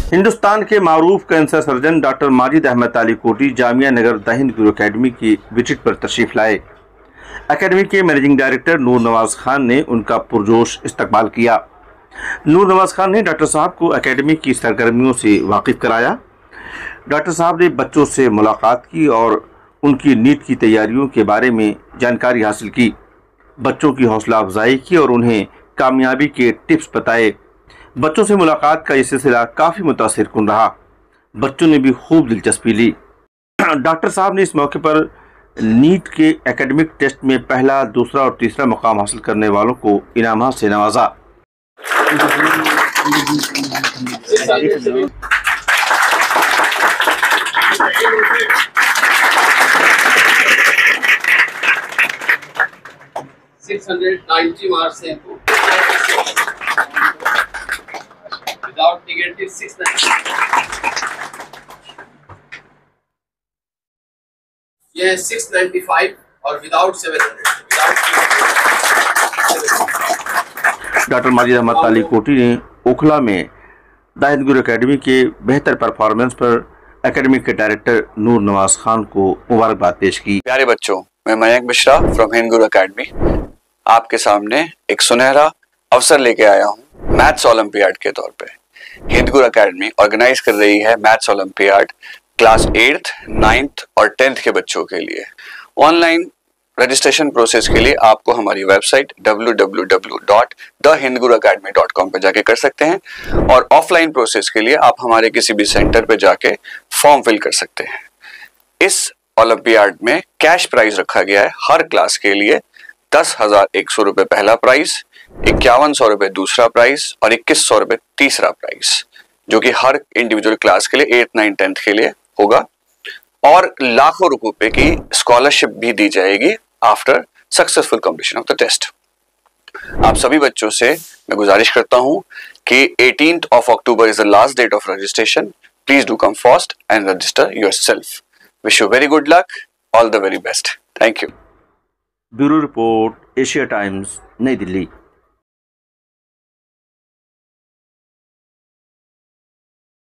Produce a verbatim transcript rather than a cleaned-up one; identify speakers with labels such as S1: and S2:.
S1: हिंदुस्तान के मारूफ cancer surgeon doctor Majid Ahmad Ali Koti Jamia Nagar the Hind Guru academy की विजिट पर तशरीफ लाए। अकेडमी के मैनेजिंग डायरेक्टर नूर नवाज खान ने उनका पुरजोश इस्तकबाल किया। नूर नवाज खान ने डॉक्टर साहब को अकेडमी की सरगर्मियों से वाकिफ कराया। डॉक्टर साहब ने बच्चों से मुलाकात की और उनकी नीट की तैयारियों के बारे में जानकारी हासिल की। बच्चों की हौसला अफजाई की और उन्हें कामयाबी के टिप्स बताए। बच्चों से मुलाकात का ये सिलसिला काफ़ी मुतासिरकुन रहा। बच्चों ने भी खूब दिलचस्पी ली। डॉक्टर साहब ने इस मौके पर नीट के एकेडमिक टेस्ट में पहला, दूसरा और तीसरा मुकाम हासिल करने वालों को इनामात से नवाजा।
S2: six hundred ninety marks हैं without negative six ninety। ये है six ninety-five और without seven hundred।
S1: Doctor Majid Ahmad Ali Koti ने ओखला में द हिंद गुरु अकेडमी के बेहतर परफॉर्मेंस पर अकेडमी के डायरेक्टर नूर नवाज खान को मुबारकबाद पेश की।
S3: प्यारे बच्चों, मैं मयंक मिश्रा फ्रॉम हिंद गुरु अकेडमी आपके सामने एक सुनहरा अवसर लेके आया हूँ मैथ्स ओलंपियाड के तौर पे। हिंद गुरु अकेडमी ऑर्गेनाइज कर रही है maths olympiad class eighth, ninth और टेंथ के बच्चों के लिए। ऑनलाइन रजिस्ट्रेशन प्रोसेस के लिए आपको हमारी website W W W dot the Hind Guru academy dot com पे जाके कर सकते हैं और ऑफलाइन प्रोसेस के लिए आप हमारे किसी भी सेंटर पे जाके फॉर्म फिल कर सकते हैं। इस ओलंपियाड में कैश प्राइज रखा गया है हर क्लास के लिए दस हजार एक सौ रुपये पहला प्राइज, इक्यावन सौ रुपये दूसरा प्राइज और इक्कीस सौ रुपये तीसरा प्राइज, जो कि हर इंडिविजुअल क्लास के लिए एट नाइन टेंथ के लिए होगा। और लाखों रुपए की स्कॉलरशिप भी दी जाएगी after successful completion of the test. आप सभी बच्चों से मैं गुजारिश करता हूं कि eighteenth of October is the last date of registration. Please do come fast and register yourself. Wish you very good luck, all the very best. Thank you.
S1: Bureau report, Asia Times, नई दिल्ली।